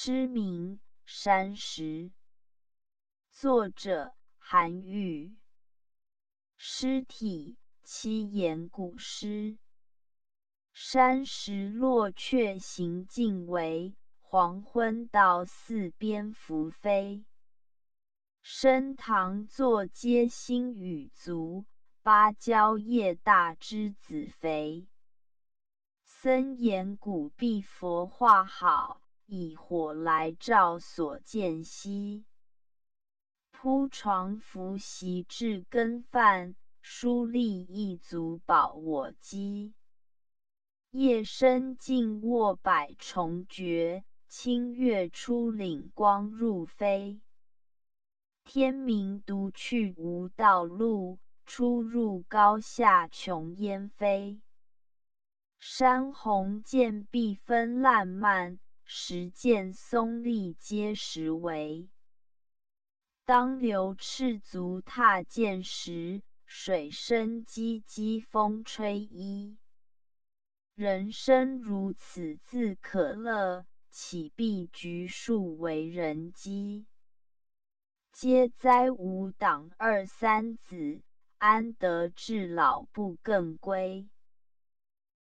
诗名《山石》，作者韩愈。诗体七言古诗。山石落却行尽违，黄昏到寺边凫飞。升堂坐阶新雨足，芭蕉叶大栀子肥。僧言古壁佛画好，以火来照所见稀。铺床拂席置羹饭，疏立一足保我饥。夜深静卧百虫绝，清月出岭光入飞。天明独去无道路，出入高下穷烟飞。山红涧碧分烂漫，石见松立皆石为。当流赤足踏涧时，水深唧唧风吹衣。人生如此自可乐，岂必局数为人机。嗟哉吾党二三子，安得至老不更归。